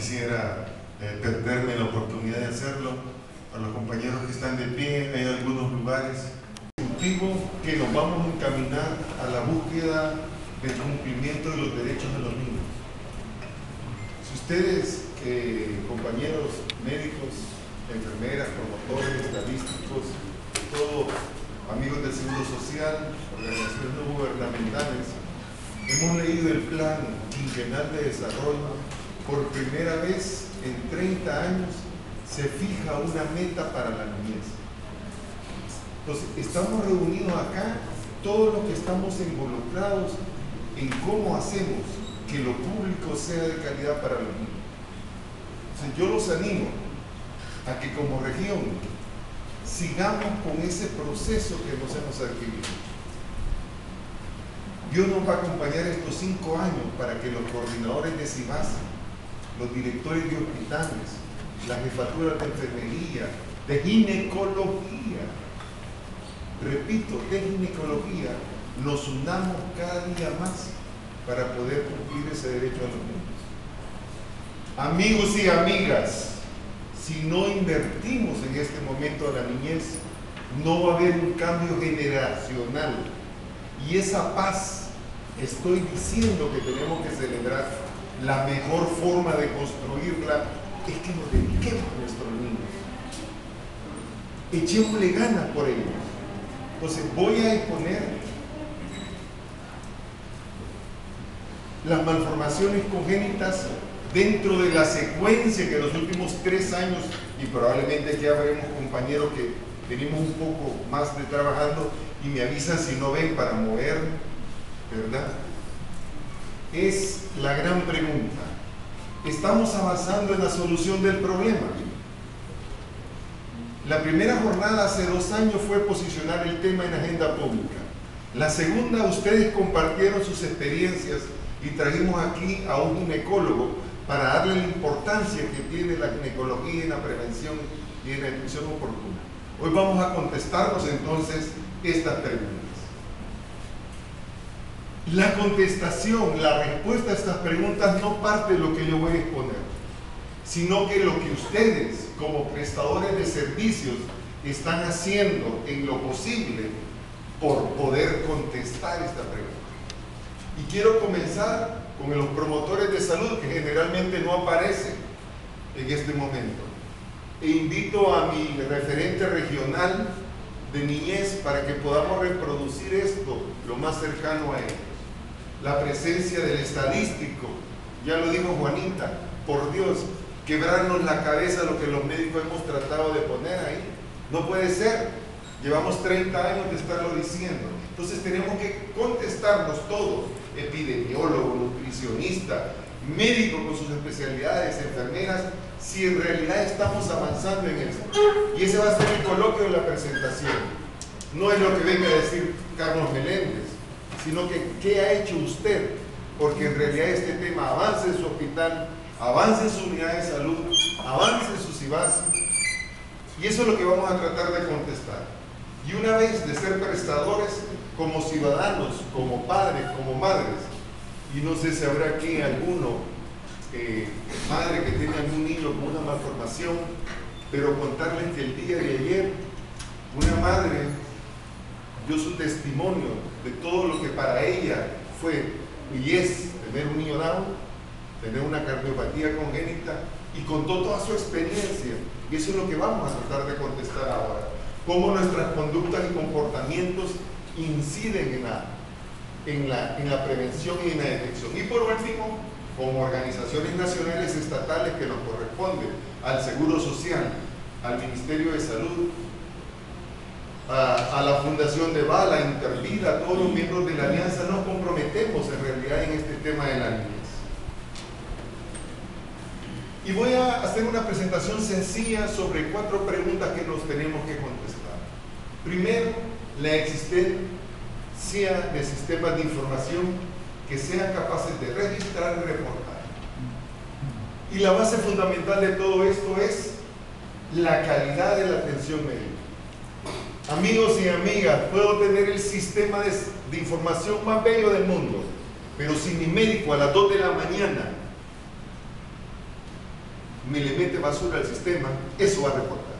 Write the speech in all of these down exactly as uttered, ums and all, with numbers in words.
quisiera eh, perderme la oportunidad de hacerlo. A los compañeros que están de pie, hay algunos lugares. Digo que nos vamos a encaminar a la búsqueda del cumplimiento de los derechos de los niños. Si ustedes, eh, compañeros médicos, enfermeras, promotores, estadísticos, todos amigos del Seguro Social, organizaciones no gubernamentales, hemos leído el Plan Quinquenal de Desarrollo. Por primera vez en treinta años se fija una meta para la niñez. Entonces, estamos reunidos acá, todos los que estamos involucrados en cómo hacemos que lo público sea de calidad para los niños. Entonces, yo los animo a que como región sigamos con ese proceso que nos hemos adquirido. Dios nos va a acompañar estos cinco años para que los coordinadores de SIVASA, los directores de hospitales, las jefaturas de enfermería, de ginecología, repito, de ginecología, nos unamos cada día más para poder cumplir ese derecho a los niños. Amigos y amigas, si no invertimos en este momento a la niñez, no va a haber un cambio generacional. Y esa paz, estoy diciendo que tenemos que celebrar, la mejor forma de construirla es que nos dediquemos a nuestros niños. Echémosle ganas por ellos. Entonces voy a exponer las malformaciones congénitas dentro de la secuencia que en los últimos tres años, y probablemente ya veremos compañeros que tenemos un poco más de trabajando y me avisan si no ven para mover, ¿verdad? Es la gran pregunta. ¿Estamos avanzando en la solución del problema? La primera jornada hace dos años fue posicionar el tema en agenda pública. La segunda, ustedes compartieron sus experiencias y trajimos aquí a un ginecólogo para darle la importancia que tiene la ginecología en la prevención y en la detección oportuna. Hoy vamos a contestarnos entonces estas preguntas. La contestación, la respuesta a estas preguntas no parte de lo que yo voy a exponer, sino que lo que ustedes como prestadores de servicios están haciendo en lo posible por poder contestar esta pregunta. Y quiero comenzar con los promotores de salud, que generalmente no aparecen en este momento. E invito a mi referente regional de niñez para que podamos reproducir esto lo más cercano a ellos. La presencia del estadístico, ya lo dijo Juanita, por Dios, quebrarnos la cabeza lo que los médicos hemos tratado de poner ahí. No puede ser, llevamos treinta años de estarlo diciendo. Entonces tenemos que contestarnos todos, epidemiólogo, nutricionista, médico con sus especialidades, enfermeras, si en realidad estamos avanzando en esto. Y ese va a ser el coloquio de la presentación. No es lo que venga a decir Carlos Meléndez, sino que ¿qué ha hecho usted? Porque en realidad este tema avance en su hospital, avance en su unidad de salud, avance en su SIVASA, y eso es lo que vamos a tratar de contestar. Y una vez de ser prestadores, como ciudadanos, como padres, como madres, y no sé si habrá aquí alguno, eh, madre que tiene algún niño con una malformación, pero contarles que el día de ayer, una madre dio su testimonio de todo lo que para ella fue y es tener un niño Down, tener una cardiopatía congénita, y contó toda su experiencia. Y eso es lo que vamos a tratar de contestar ahora. Cómo nuestras conductas y comportamientos inciden en la, en la, en la prevención y en la detección. Y por último, como organizaciones nacionales estatales que nos corresponden al Seguro Social, al Ministerio de Salud, a, a la Fundación de Bala, Intervida, a todos los miembros de la Alianza, nos comprometemos en realidad en este tema de la niñez. Y voy a hacer una presentación sencilla sobre cuatro preguntas que nos tenemos que contestar. Primero, la existencia de sistemas de información que sean capaces de registrar y reportar. Y la base fundamental de todo esto es la calidad de la atención médica. Amigos y amigas, puedo tener el sistema de, de información más bello del mundo, pero si mi médico a las dos de la mañana me le mete basura al sistema, eso va a reportar.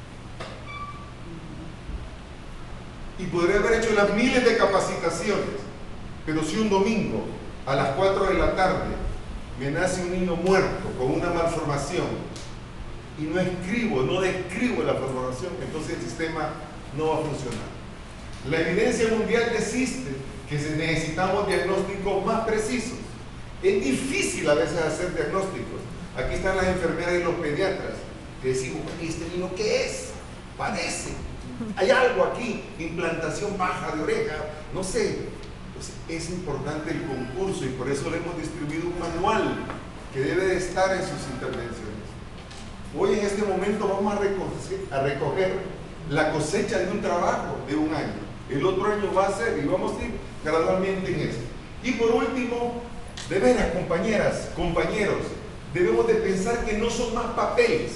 Y podría haber hecho las miles de capacitaciones, pero si un domingo a las cuatro de la tarde me nace un niño muerto con una malformación y no escribo, no describo la malformación, entonces el sistema no va a funcionar. La evidencia mundial existe que necesitamos diagnósticos más precisos. Es difícil a veces hacer diagnósticos. Aquí están las enfermeras y los pediatras que decimos, ¿este niño qué es? Parece. Hay algo aquí, implantación baja de oreja, no sé. Entonces, es importante el concurso y por eso le hemos distribuido un manual que debe de estar en sus intervenciones. Hoy en este momento vamos a recoger, a recoger la cosecha de un trabajo de un año. El otro año va a ser y vamos a ir gradualmente en eso. Y por último, de veras, compañeras, compañeros, debemos de pensar que no son más papeles.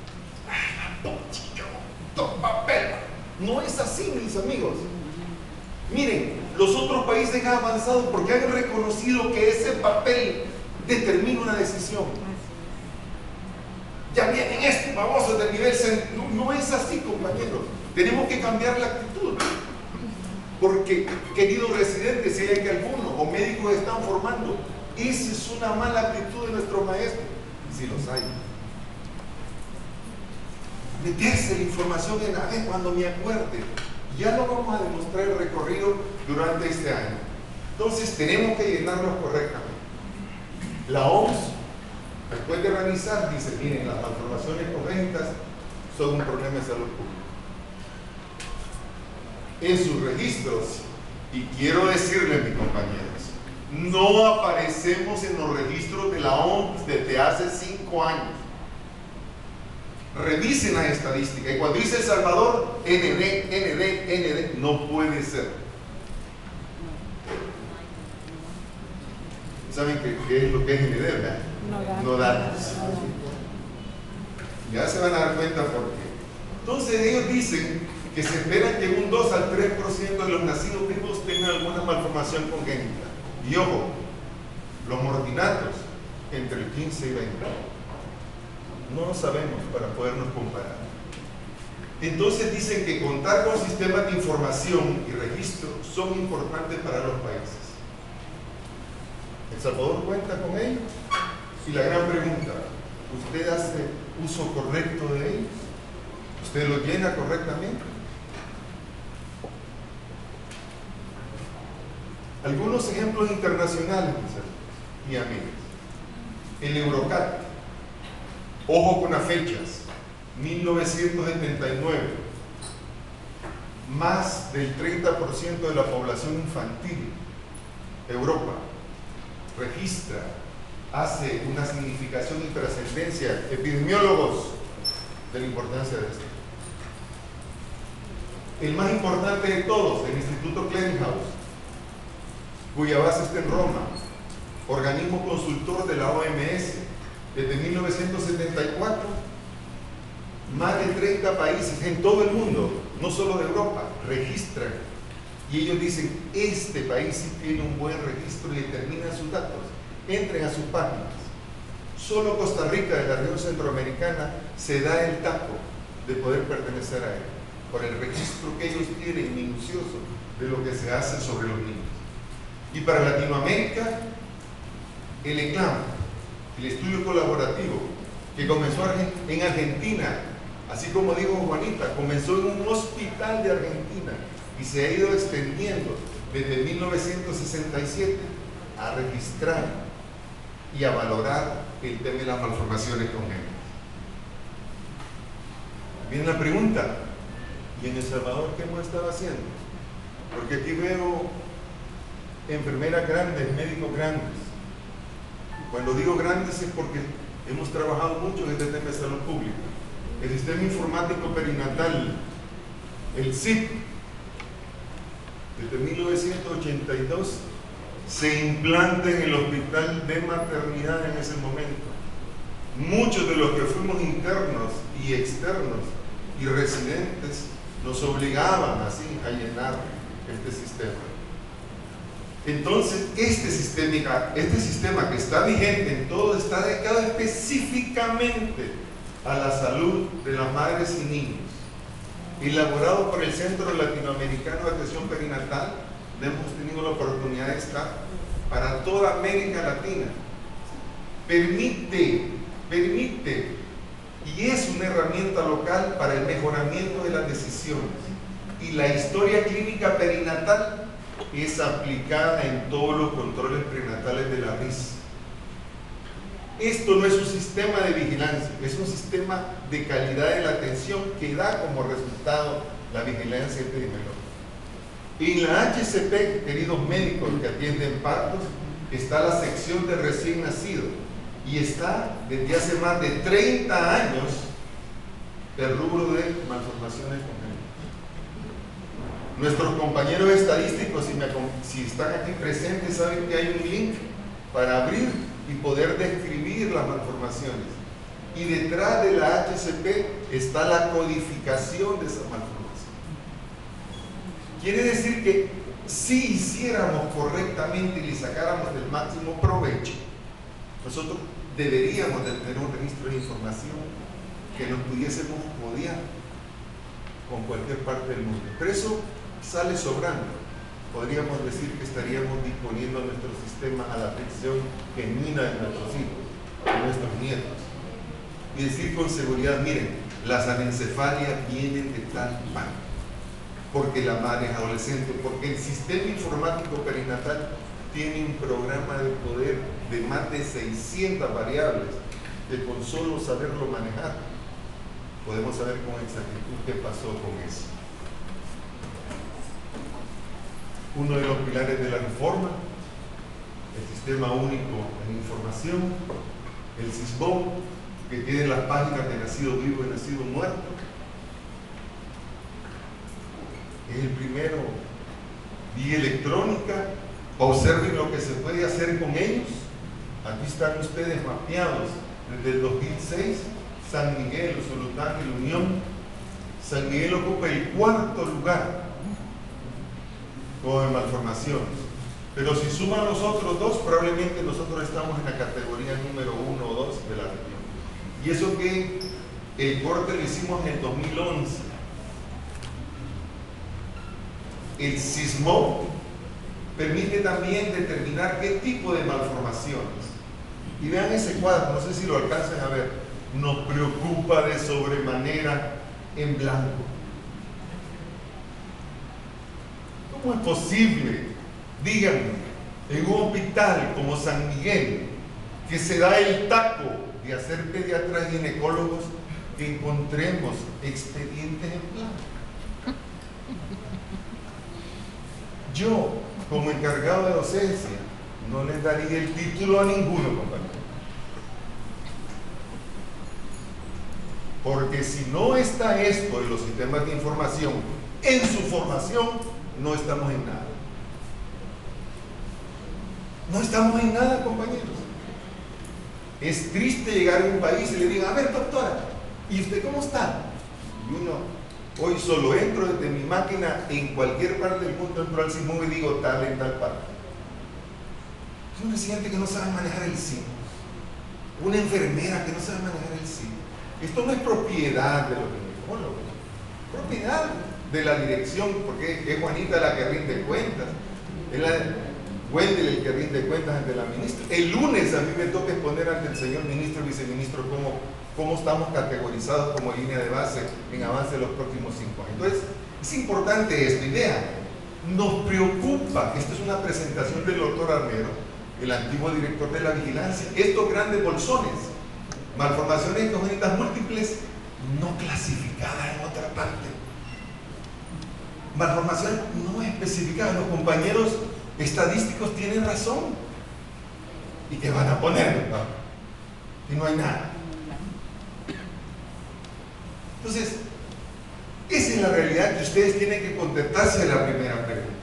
Papel. No es así, mis amigos. Miren, los otros países han avanzado porque han reconocido que ese papel determina una decisión. Ya vienen estos babosos del nivel centro. No, no es así, compañeros. Tenemos que cambiar la actitud. Porque, queridos residentes, si hay que algunos o médicos están formando, esa es una mala actitud de nuestros maestros. Si los hay. Meterse la información en la vez cuando me acuerde. Ya lo vamos a demostrar el recorrido durante este año. Entonces tenemos que llenarlos correctamente. La O M S, después de revisar, dice, miren, las malformaciones congénitas son un problema de salud pública. En sus registros, y quiero decirles, mis compañeros, no aparecemos en los registros de la O M S desde hace cinco años. Revisen las estadísticas y cuando dice El Salvador, N D, N D, N D, no puede ser. ¿Saben qué, qué es lo que es N D, verdad? No datos. Ya se van a dar cuenta por qué. Entonces ellos dicen que se espera que un dos al tres por ciento de los nacidos vivos tengan alguna malformación congénita. Y ojo, los mortinatos entre el quince y veinte. No lo sabemos para podernos comparar. Entonces dicen que contar con sistemas de información y registro son importantes para los países. ¿El Salvador cuenta con ellos? Y la gran pregunta, ¿usted hace uso correcto de ellos? ¿Usted los llena correctamente? Algunos ejemplos internacionales, mis amigos. El Eurocat. Ojo con las fechas, mil novecientos setenta y nueve, más del treinta por ciento de la población infantil, Europa, registra, hace una significación y trascendencia, epidemiólogos, de la importancia de esto. El más importante de todos, el Instituto Clearinghouse, cuya base está en Roma, organismo consultor de la O M S, desde mil novecientos setenta y cuatro, más de treinta países en todo el mundo, no solo de Europa, registran. Y ellos dicen, este país sí tiene un buen registro y determinan sus datos. Entren a sus páginas. Solo Costa Rica, de la región centroamericana, se da el taco de poder pertenecer a él, por el registro que ellos tienen minucioso de lo que se hace sobre los niños. Y para Latinoamérica, el ECLAM, el estudio colaborativo que comenzó en Argentina, así como dijo Juanita, comenzó en un hospital de Argentina y se ha ido extendiendo desde mil novecientos sesenta y siete a registrar y a valorar el tema de las malformaciones congénitas. Viene la pregunta, ¿y en El Salvador qué hemos estado haciendo? Porque aquí veo enfermeras grandes, médicos grandes. Cuando digo grandes es porque hemos trabajado mucho en este tema de salud pública. El sistema informático perinatal, el S I P, desde mil novecientos ochenta y dos, se implanta en el hospital de maternidad en ese momento. Muchos de los que fuimos internos y externos y residentes nos obligaban así a llenar este sistema. Entonces, este sistema, este sistema que está vigente en todo está dedicado específicamente a la salud de las madres y niños. Elaborado por el Centro Latinoamericano de Atención Perinatal, hemos tenido la oportunidad de estar para toda América Latina. Permite, permite, y es una herramienta local para el mejoramiento de las decisiones. Y la historia clínica perinatal es aplicada en todos los controles prenatales de la R I S. Esto no es un sistema de vigilancia, es un sistema de calidad de la atención que da como resultado la vigilancia epidemiológica. En la H C P, queridos médicos que atienden partos, está la sección de recién nacido y está desde hace más de treinta años el rubro de malformaciones congénitas. Nuestros compañeros estadísticos, si, me, si están aquí presentes, saben que hay un link para abrir y poder describir las malformaciones. Y detrás de la H C P está la codificación de esas malformaciones. Quiere decir que si hiciéramos correctamente y le sacáramos el máximo provecho, nosotros deberíamos de tener un registro de información que nos pudiésemos codiar con cualquier parte del mundo. Pero eso sale sobrando. Podríamos decir que estaríamos disponiendo nuestro sistema a la atención genuina de nuestros hijos, de nuestros nietos. Y decir con seguridad, miren, las anencefalias vienen de tal parte, porque la madre es adolescente, porque el sistema informático perinatal tiene un programa de poder de más de seiscientas variables que con solo saberlo manejar podemos saber con exactitud qué pasó con eso. Uno de los pilares de la reforma, el Sistema Único de Información, el SISBON, que tiene las páginas de nacido vivo y nacido muerto. Es el primero. Vía electrónica. Observen lo que se puede hacer con ellos. Aquí están ustedes mapeados desde el dos mil seis. San Miguel, Usulután y La Unión. San Miguel ocupa el cuarto lugar con malformaciones. Pero si suman los otros dos, probablemente nosotros estamos en la categoría número uno o dos de la región. Y eso que el corte lo hicimos en el dos mil once. El SISMO permite también determinar qué tipo de malformaciones. Y vean ese cuadro, no sé si lo alcanzan a ver. Nos preocupa de sobremanera en blanco. ¿Cómo es posible, díganme, en un hospital como San Miguel, que se da el taco de hacer pediatras y ginecólogos, que encontremos expedientes en blanco? Yo, como encargado de docencia, no les daría el título a ninguno, compañero. Porque si no está esto en los sistemas de información, en su formación, no estamos en nada. No estamos en nada, compañeros. Es triste llegar a un país y le digan, a ver, doctora, ¿y usted cómo está? Y uno, hoy solo entro desde mi máquina en cualquier parte del mundo, entro al SISMO y digo tal en tal parte. Es un residente que no sabe manejar el SIM, una enfermera que no sabe manejar el SIM. Esto no es propiedad de los ginecólogos, es propiedad de la dirección, porque es Juanita la que rinde cuentas, es la Wendel el que rinde cuentas ante la ministra. El lunes a mí me toca exponer ante el señor ministro y viceministro cómo, cómo estamos categorizados como línea de base en avance de los próximos cinco años. Entonces, es importante esto, y vean, nos preocupa, esto es una presentación del doctor Armero, el antiguo director de la vigilancia, estos grandes bolsones, malformaciones congénitas múltiples no clasificadas en otra parte, malformaciones no especificadas. Los compañeros estadísticos tienen razón. ¿Y qué van a poner? Y no hay nada. Entonces, esa es la realidad que ustedes tienen que contestarse a la primera pregunta.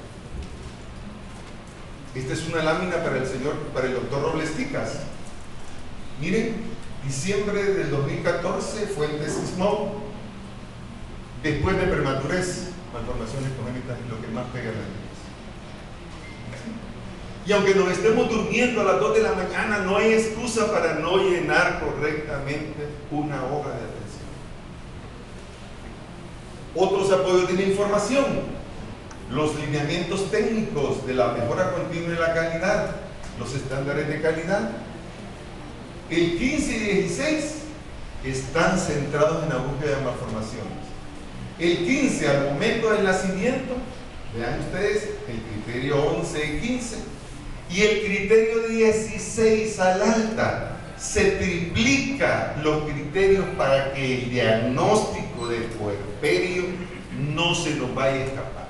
Esta es una lámina para el señor, para el doctor Robles Ticas. Miren, diciembre del dos mil catorce, fuente SISMO, después de prematurez, malformaciones congénitas es lo que más pega la niñez. Y aunque nos estemos durmiendo a las dos de la mañana, no hay excusa para no llenar correctamente una hoja de atención. Otros apoyos de la información: los lineamientos técnicos de la mejora continua de la calidad, los estándares de calidad. El quince y dieciséis están centrados en la búsqueda de malformaciones. El quince, al momento del nacimiento, vean ustedes, el criterio once y quince, y el criterio dieciséis al alta. Se triplica los criterios para que el diagnóstico del puerperio no se nos vaya a escapar.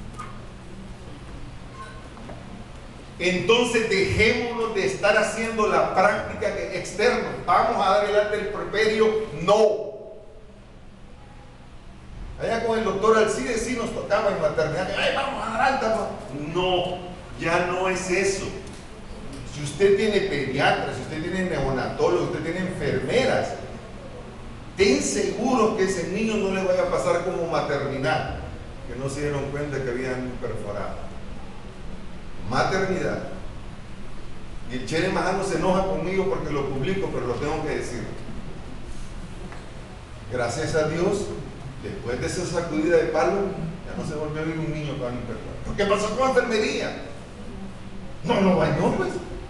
Entonces dejémonos de estar haciendo la práctica externa. Vamos a dar el alta del puerperio. No. Allá con el doctor Alcides sí nos tocaba en maternidad. Ay, vamos a dar alta. No, ya no es eso. Si usted tiene pediatras, si usted tiene neonatólogos, si usted tiene enfermeras, ten seguro que ese niño no le vaya a pasar como maternidad, que no se dieron cuenta que habían perforado. Maternidad. Y el Chere Majano se enoja conmigo porque lo publico, pero lo tengo que decir. Gracias a Dios, después de esa sacudida de palo, ya no se volvió a ver un niño con enfermedad. ¿Qué pasó con la enfermería? No lo bañó, pues.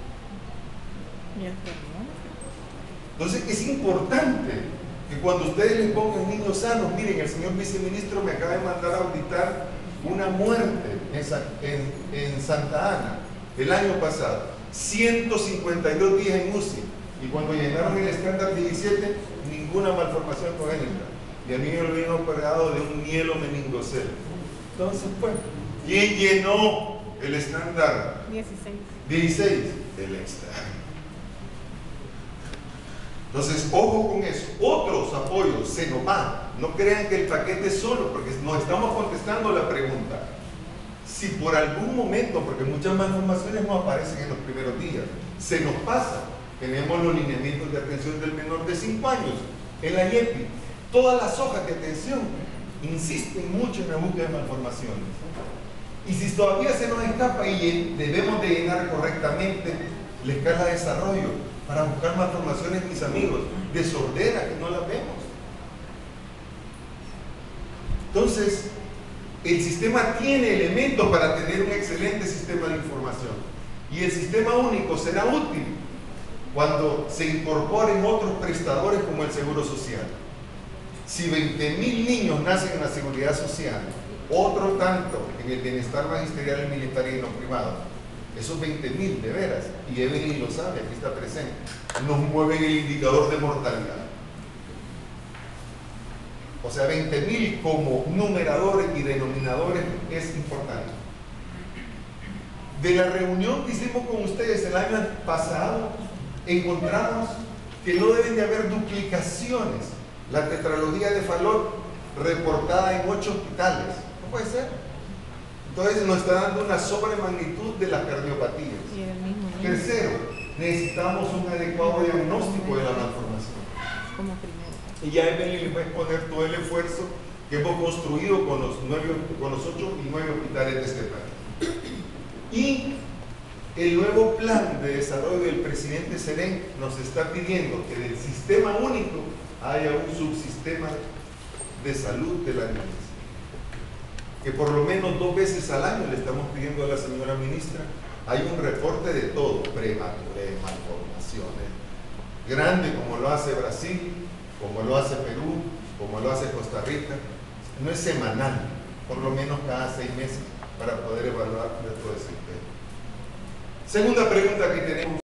Entonces es importante que cuando ustedes les pongan niños sanos, miren, el señor viceministro me acaba de mandar a auditar una muerte en, en, en Santa Ana el año pasado, ciento cincuenta y dos días en U C I, y cuando llenaron el estándar diecisiete, ninguna malformación congénita, y a mí me lo habían operado de un mielo meningocele. Entonces, pues, ¿quién llenó el estándar dieciséis? dieciséis, el extra. Entonces, ojo con eso. Otros apoyos, Senomá. No crean que el paquete es solo, porque nos estamos contestando la pregunta. Si por algún momento, porque muchas malformaciones no aparecen en los primeros días, se nos pasa, tenemos los lineamientos de atención del menor de cinco años, en la I E P I, todas las hojas de atención insisten mucho en la búsqueda de malformaciones. Y si todavía se nos escapa y debemos de llenar correctamente la escala de desarrollo, para buscar malformaciones, mis amigos, de sordera, que no las vemos. Entonces, el sistema tiene elementos para tener un excelente sistema de información. Y el sistema único será útil cuando se incorporen otros prestadores como el Seguro Social. Si veinte mil niños nacen en la Seguridad Social, otro tanto en el bienestar magisterial y militar y en lo privado, esos veinte mil, de veras, y Evelyn lo sabe, aquí está presente, nos mueven el indicador de mortalidad. O sea, veinte mil como numeradores y denominadores es importante. De la reunión que hicimos con ustedes el año pasado, encontramos que no deben de haber duplicaciones. La tetralogía de Fallot reportada en ocho hospitales. No puede ser. Entonces nos está dando una sobremagnitud de las cardiopatías. Tercero, necesitamos un adecuado diagnóstico de la malformación. Como primero. Y ya Evelyn les va a exponer todo el esfuerzo que hemos construido con los, nueve, con los ocho y nueve hospitales de este país. Y el nuevo plan de desarrollo del presidente Serén nos está pidiendo que del sistema único haya un subsistema de salud de la niñez. Que por lo menos dos veces al año le estamos pidiendo a la señora ministra, hay un reporte de todo, prematurez, malformaciones, grande como lo hace Brasil, como lo hace Perú, como lo hace Costa Rica. No es semanal, por lo menos cada seis meses, para poder evaluar todo ese tema. Segunda pregunta que tenemos.